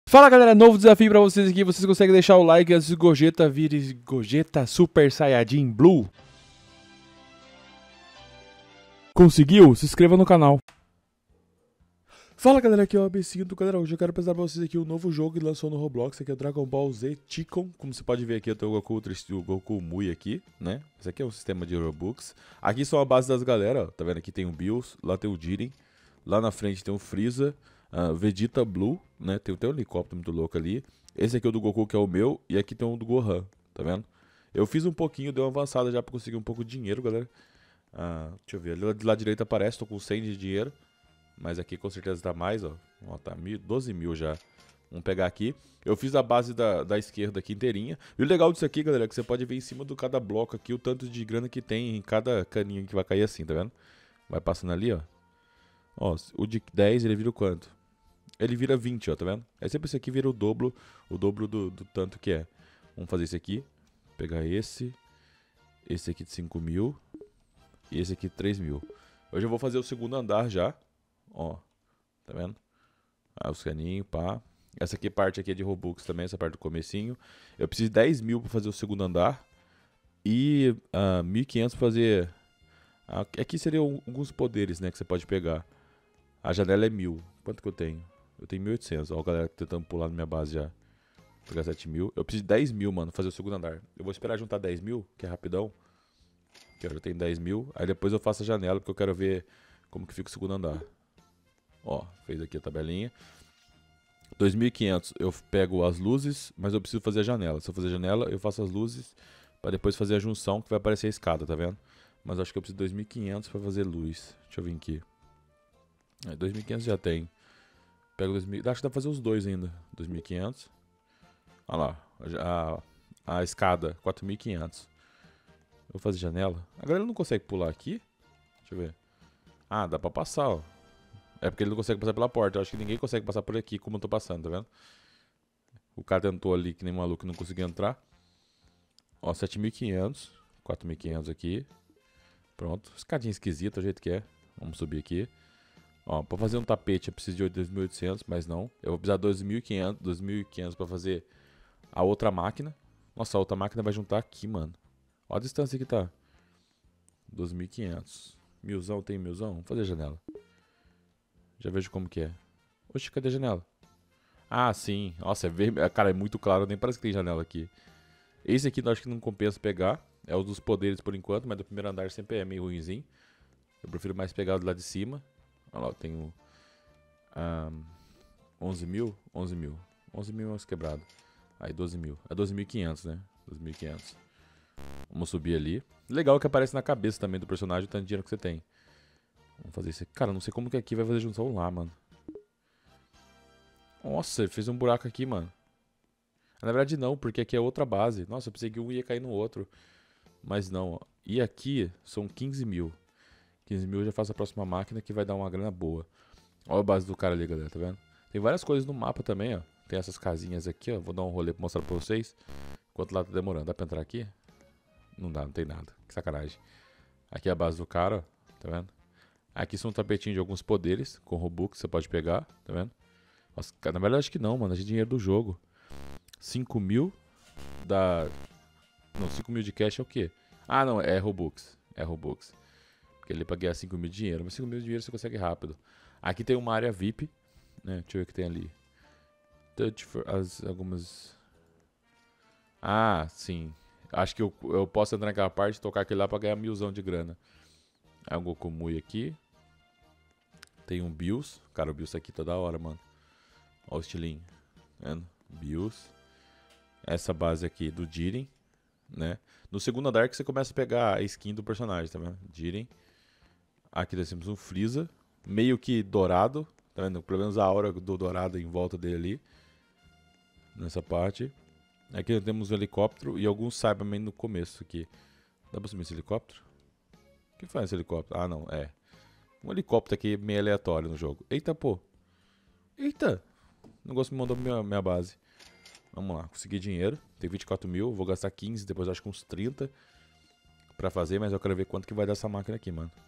Fala galera, novo desafio pra vocês aqui. Vocês conseguem deixar o like antes de Gogeta vire Gogeta Super Saiyajin Blue? Conseguiu? Se inscreva no canal. Fala galera, aqui é o AB5. Galera, hoje eu quero apresentar pra vocês aqui um novo jogo que lançou no Roblox. Aqui é o Dragon Ball Z Chicken. Como você pode ver aqui, eu tenho o Goku Mui aqui, né? Esse aqui é um sistema de Robux. Aqui são a base das galera, ó. Tá vendo? Aqui tem o Bills, lá tem o Jiren. Lá na frente tem o Freeza. Vegeta Blue, né? Tem até um helicóptero muito louco ali. Esse aqui é o do Goku, que é o meu. E aqui tem um do Gohan, tá vendo? Eu fiz um pouquinho, deu uma avançada já pra conseguir um pouco de dinheiro, galera. Deixa eu ver, ali do lado direito aparece, tô com 100 de dinheiro. Mas aqui com certeza tá mais, ó. Ó, tá 12 mil já. Vamos pegar aqui. Eu fiz a base da esquerda aqui inteirinha. E o legal disso aqui, galera, é que você pode ver em cima de cada bloco aqui o tanto de grana que tem em cada caninho que vai cair assim, tá vendo? Vai passando ali, ó. Ó, o de 10 ele vira o quanto? Ele vira 20, ó, tá vendo? É sempre esse aqui vira o dobro do tanto que é. Vamos fazer esse aqui. Pegar esse aqui de 5 mil e esse aqui de 3 mil. Hoje eu vou fazer o segundo andar já. Ó, tá vendo? Os caninhos, pá. Essa aqui parte aqui é de Robux também, essa parte do comecinho. Eu preciso de 10 mil pra fazer o segundo andar. E 1.500 pra fazer... aqui seriam alguns poderes, né, que você pode pegar. A janela é 1.000. Quanto que eu tenho? Eu tenho 1.800. Ó, a galera tentando pular na minha base já. Vou pegar 7 mil. Eu preciso de 10 mil, mano, fazer o segundo andar. Eu vou esperar juntar 10 mil, que é rapidão. Que eu já tenho 10 mil. Aí depois eu faço a janela, porque eu quero ver como que fica o segundo andar. Ó, fez aqui a tabelinha. 2.500 eu pego as luzes, mas eu preciso fazer a janela. Se eu fazer a janela, eu faço as luzes pra depois fazer a junção, que vai aparecer a escada, tá vendo? Mas acho que eu preciso de 2.500 pra fazer luz. Deixa eu vir aqui. 2.500 já tem. Pego 2.000. Acho que dá pra fazer os dois ainda. 2.500. Olha lá. A escada, 4.500. Vou fazer janela. Agora ele não consegue pular aqui? Deixa eu ver. Dá pra passar, ó. É porque ele não consegue passar pela porta. Eu acho que ninguém consegue passar por aqui como eu tô passando, tá vendo? O cara tentou ali que nem maluco e não conseguiu entrar. Ó, 7.500. 4.500 aqui. Pronto. Escadinha esquisita, do jeito que é. Vamos subir aqui. Ó, pra fazer um tapete eu preciso de 2.800, mas não. Eu vou precisar de 2.500 pra fazer a outra máquina. Nossa, a outra máquina vai juntar aqui, mano. Ó a distância que tá. 2.500. Milzão, tem milzão? Vamos fazer a janela. Já vejo como que é. Oxe, cadê a janela? Sim. Nossa, cara, é muito claro. Nem parece que tem janela aqui. Esse aqui eu acho que não compensa pegar. É o dos poderes por enquanto, mas do primeiro andar sempre é meio ruimzinho. Eu prefiro mais pegar do lado de cima. Olha lá, eu tenho 11 mil? 11 mil. 11 mil é quebrado. Aí 12 mil. É 12.500, né? 12.500. Vamos subir ali. Legal que aparece na cabeça também do personagem o tanto de dinheiro que você tem. Vamos fazer isso aqui. Cara, não sei como que aqui vai fazer junção lá, mano. Nossa, ele fez um buraco aqui, mano. Na verdade não, porque aqui é outra base. Nossa, eu pensei que um ia cair no outro. Mas não, ó. E aqui são 15 mil. 15 mil eu já faço a próxima máquina que vai dar uma grana boa. Olha a base do cara ali, galera, tá vendo? Tem várias coisas no mapa também, ó. Tem essas casinhas aqui, ó. Vou dar um rolê pra mostrar pra vocês. Enquanto lá tá demorando. Dá pra entrar aqui? Não dá, não tem nada. Que sacanagem. Aqui é a base do cara, ó. Tá vendo? Aqui são um tapetinho de alguns poderes. Com Robux você pode pegar, tá vendo? Nossa, na verdade acho que não, mano. A gente tem dinheiro do jogo. 5 mil da... Não, 5 mil de cash é o quê? Não, é Robux. É Robux. Porque ele pra ganhar 5 mil de dinheiro. Mas 5 mil de dinheiro você consegue rápido. Aqui tem uma área VIP. Né? Deixa eu ver o que tem ali. Touch for algumas... sim. Acho que eu posso entrar naquela parte e tocar aquele lá pra ganhar 1.000 de grana. Aí um Goku Mui aqui. Tem um Bills. Cara, o Bills aqui tá da hora, mano. Ó o estilinho. Tá vendo? Bills. Essa base aqui do Jiren. Né? No segundo andar que você começa a pegar a skin do personagem, tá vendo? Jiren. Aqui nós temos um Freeza, meio que dourado, tá vendo? Pelo menos a aura do dourado em volta dele ali. Nessa parte. Aqui nós temos um helicóptero e alguns Cybermen no começo aqui. Dá pra subir esse helicóptero? O que faz esse helicóptero? Não, é. Um helicóptero aqui meio aleatório no jogo. Eita, pô. Eita. O negócio me mandou minha base. Vamos lá, consegui dinheiro. Tem 24 mil, vou gastar 15, depois acho que uns 30 pra fazer, mas eu quero ver quanto que vai dar essa máquina aqui, mano.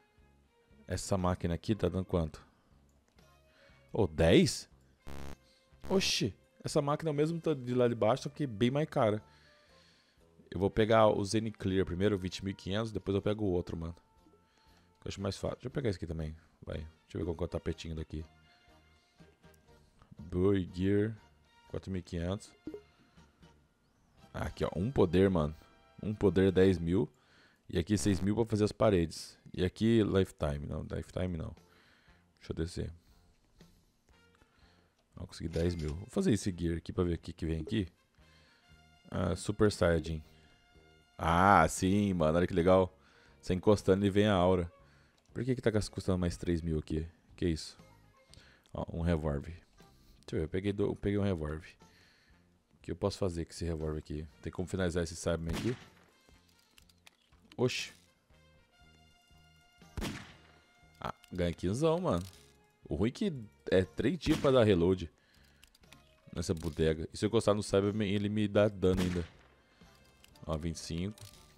Essa máquina aqui tá dando quanto? 10? Oxi, essa máquina é o mesmo de lá de baixo, só que bem mais cara. Eu vou pegar o Zen Clear primeiro, 20.500, depois eu pego o outro, mano. Eu acho mais fácil. Deixa eu pegar esse aqui também, vai. Deixa eu ver qual que é o tapetinho daqui. Boy Gear, 4.500. Aqui, ó, um poder, mano. Um poder 10.000. E aqui 6.000 pra fazer as paredes. E aqui Lifetime, não, Lifetime não. Deixa eu descer. Vou conseguir 10.000. Vou fazer esse gear aqui pra ver o que vem aqui. Super Saiyajin. Ah, sim, mano, olha que legal. Você encostando e vem a aura. Por que tá custando mais 3.000 aqui? Que isso? Ó, um revólver. Deixa eu ver, eu peguei um revólver. O que eu posso fazer com esse revólver aqui? Tem como finalizar esse Cyberman aqui? Oxi. Ah, ganha 15, mano. O ruim é que é 3 dias pra dar reload nessa bodega. E se eu encostar no Cyberman, ele me dá dano ainda. Ó, 25.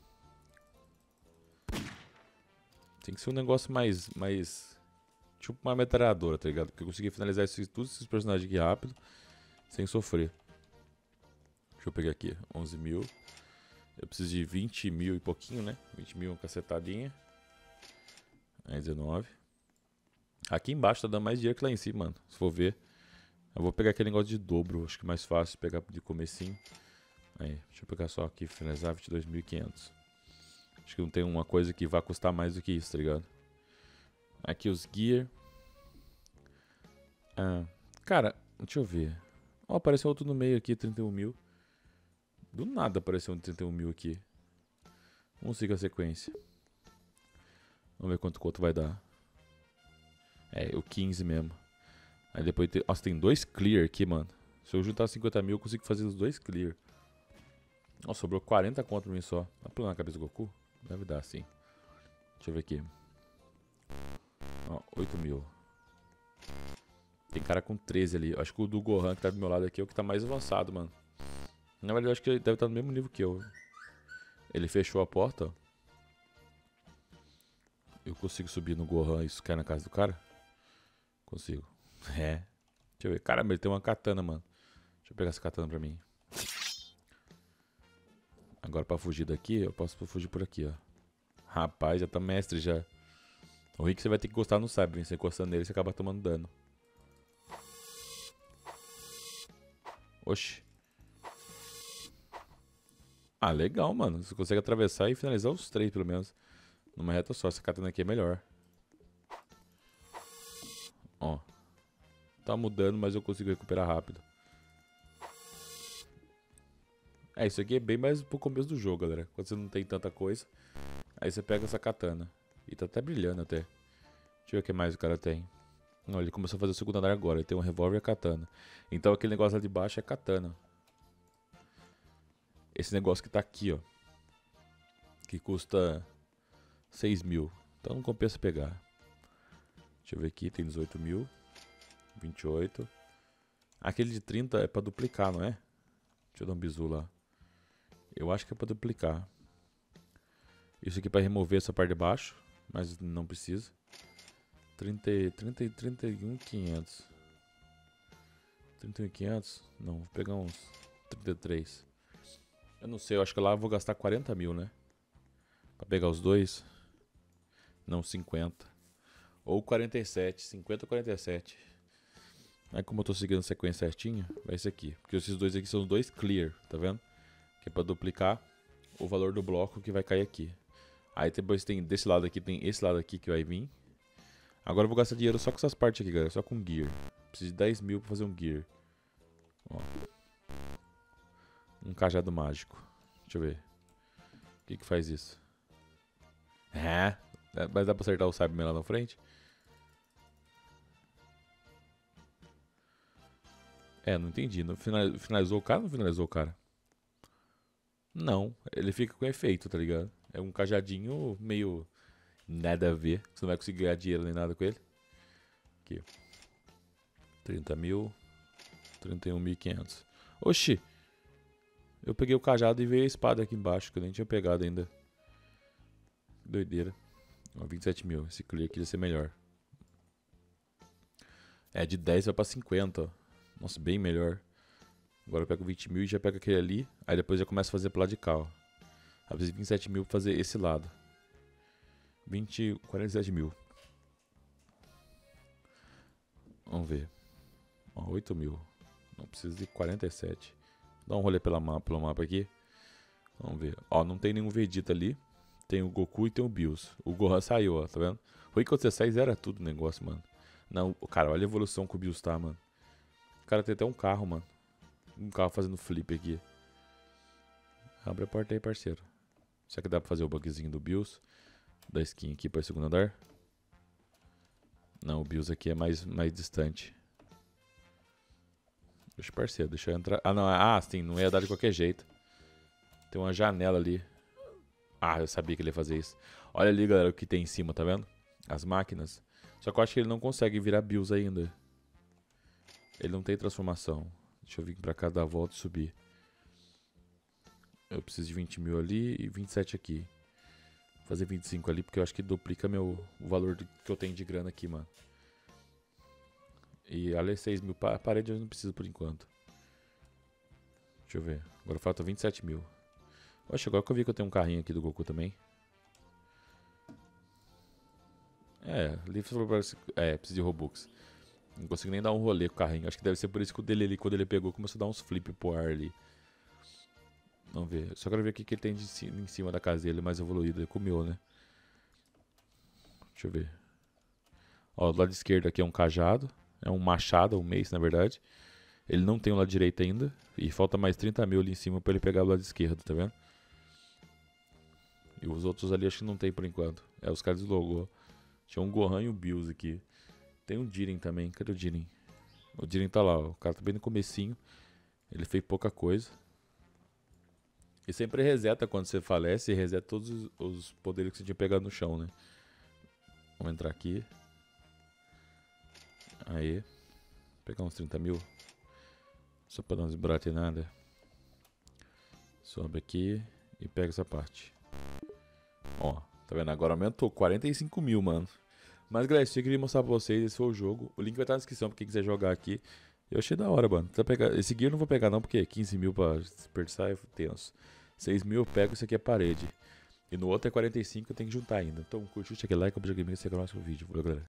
Tem que ser um negócio mais tipo uma metralhadora, tá ligado? Porque eu consegui finalizar todos esses personagens aqui rápido, sem sofrer. Deixa eu pegar aqui, 11.000. Eu preciso de 20.000 e pouquinho, né? 20.000, uma cacetadinha. Aí 19. Aqui embaixo tá dando mais dinheiro que lá em cima, mano. Se for ver. Eu vou pegar aquele negócio de dobro. Acho que é mais fácil pegar de comecinho. Aí, deixa eu pegar só aqui, finalizar 22.500. Acho que não tem uma coisa que vai custar mais do que isso, tá ligado? Aqui os gear. Cara, deixa eu ver. Ó, apareceu outro no meio aqui, 31.000. Do nada apareceu um 31.000 aqui. Vamos seguir a sequência. Vamos ver quanto o outro vai dar. É, o 15 mesmo. Aí depois tem... Nossa, tem 2 clear aqui, mano. Se eu juntar 50.000, eu consigo fazer os 2 clear. Nossa, sobrou 40 conto pra mim só. Dá pra na cabeça do Goku? Deve dar, sim. Deixa eu ver aqui. Ó, 8.000. Tem cara com 13 ali. Acho que o do Gohan que tá do meu lado aqui é o que tá mais avançado, mano. Na verdade, eu acho que ele deve estar no mesmo nível que eu. Ele fechou a porta, ó. Eu consigo subir no Gohan e cair na casa do cara? Consigo. É. Deixa eu ver. Caramba, ele tem uma katana, mano. Deixa eu pegar essa katana pra mim. Agora pra fugir daqui, eu posso fugir por aqui, ó. Rapaz, já tá mestre já. O Rick você vai ter que encostar no Cyber. Você encostando nele, você acaba tomando dano. Oxi. Ah, legal, mano. Você consegue atravessar e finalizar os 3, pelo menos. Numa reta só. Essa katana aqui é melhor. Ó. Tá mudando, mas eu consigo recuperar rápido. É, isso aqui é bem mais pro começo do jogo, galera. Quando você não tem tanta coisa. Aí você pega essa katana. E tá até brilhando até. Deixa eu ver o que mais o cara tem. Não, ele começou a fazer o segundo andar agora. Ele tem um revólver e a katana. Então aquele negócio lá de baixo é katana. Esse negócio que tá aqui, ó. Que custa 6.000. Então não compensa pegar. Deixa eu ver aqui. Tem 18.000. 28. Aquele de 30 é pra duplicar, não é? Deixa eu dar um bizu lá. Eu acho que é pra duplicar. Isso aqui é pra remover essa parte de baixo. Mas não precisa. 31.500. 31.500? Não, vou pegar uns 33. Eu não sei, eu acho que lá eu vou gastar 40.000, né? Pra pegar os dois. Não, 50. Ou 47. 50 ou 47. Aí como eu tô seguindo a sequência certinha, vai esse aqui. Porque esses dois aqui são os dois clear, tá vendo? Que é pra duplicar o valor do bloco que vai cair aqui. Aí depois tem desse lado aqui, tem esse lado aqui que vai vir. Agora eu vou gastar dinheiro só com essas partes aqui, galera. Só com gear. Preciso de 10.000 pra fazer um gear. Ó. Um cajado mágico. Deixa eu ver. O que que faz isso? É. Mas dá pra acertar o Cyberman lá na frente? É, não entendi. Finalizou o cara ou não finalizou o cara? Não. Ele fica com efeito, tá ligado? É um cajadinho meio nada a ver. Você não vai conseguir ganhar dinheiro nem nada com ele. Aqui. 30.000. 31.500. Oxi. Eu peguei o cajado e veio a espada aqui embaixo, que eu nem tinha pegado ainda. Doideira. Ó, 27.000. Esse clear aqui ia ser melhor. É, de 10 vai pra 50, ó. Nossa, bem melhor. Agora eu pego 20 mil e já pego aquele ali. Aí depois já começo a fazer pro lado de cá, ó. Aí preciso de 27 mil pra fazer esse lado. 47 mil. Vamos ver. Ó, 8 mil. Não precisa de 47. Dá um rolê pelo mapa aqui. Vamos ver. Ó, não tem nenhum Vegeta ali. Tem o Goku e tem o Bills. O Gohan saiu, ó, tá vendo? Foi quando você sai, zera tudo o negócio, mano. Não, cara, olha a evolução que o Bills tá, mano. O cara tem até um carro, mano. Um carro fazendo flip aqui. Abre a porta aí, parceiro. Será que dá pra fazer o bugzinho do Bills? Da skin aqui para o segundo andar? Não, o Bills aqui é mais distante. Deixa, parceiro, deixa eu entrar. Ah, não, sim, não ia dar de qualquer jeito. Tem uma janela ali. Ah, eu sabia que ele ia fazer isso. Olha ali, galera, o que tem em cima, tá vendo? As máquinas. Só que eu acho que ele não consegue virar Bills ainda. Ele não tem transformação. Deixa eu vir pra cá, dar a volta e subir. Eu preciso de 20 mil ali e 27 aqui. Vou fazer 25 ali, porque eu acho que duplica o valor que eu tenho de grana aqui, mano. E ali 6 mil. A parede eu não preciso por enquanto. Deixa eu ver. Agora falta 27 mil. Oxe, agora que eu vi que eu tenho um carrinho aqui do Goku também. Ali falou pra... precisa de Robux. Não consigo nem dar um rolê com o carrinho. Acho que deve ser por isso que o dele ali, quando ele pegou, começou a dar uns flip pro ar ali. Vamos ver. Só quero ver o que ele tem em cima da casa dele, mais evoluído. Ele comeu, né? Deixa eu ver. Ó, do lado esquerdo aqui é um cajado. É um machado, um mace, na verdade. Ele não tem o lado direito ainda. E falta mais 30 mil ali em cima pra ele pegar o lado esquerdo, tá vendo? E os outros ali acho que não tem por enquanto. Os caras deslogou. Tinha um Gohan e um Bills aqui. Tem um Jiren também. Cadê o Jiren? O Jiren tá lá, ó. O cara tá bem no comecinho. Ele fez pouca coisa. E sempre reseta quando você falece. E reseta todos os poderes que você tinha pegado no chão, né? Vamos entrar aqui. Aí. Pegar uns 30 mil. Só pra dar umas nada. Sobe aqui. E pega essa parte. Ó, tá vendo? Agora aumentou 45 mil, mano. Mas, galera, eu queria mostrar pra vocês. Esse foi o jogo. O link vai estar na descrição pra quem quiser jogar aqui. Eu achei da hora, mano. Esse gear eu não vou pegar não, porque 15 mil pra desperdiçar é tenso. 6 mil eu pego, isso aqui é parede. E no outro é 45, eu tenho que juntar ainda. Então, curtiu, deixa aquele like, compartilha comigo e segue o próximo vídeo. Valeu, galera.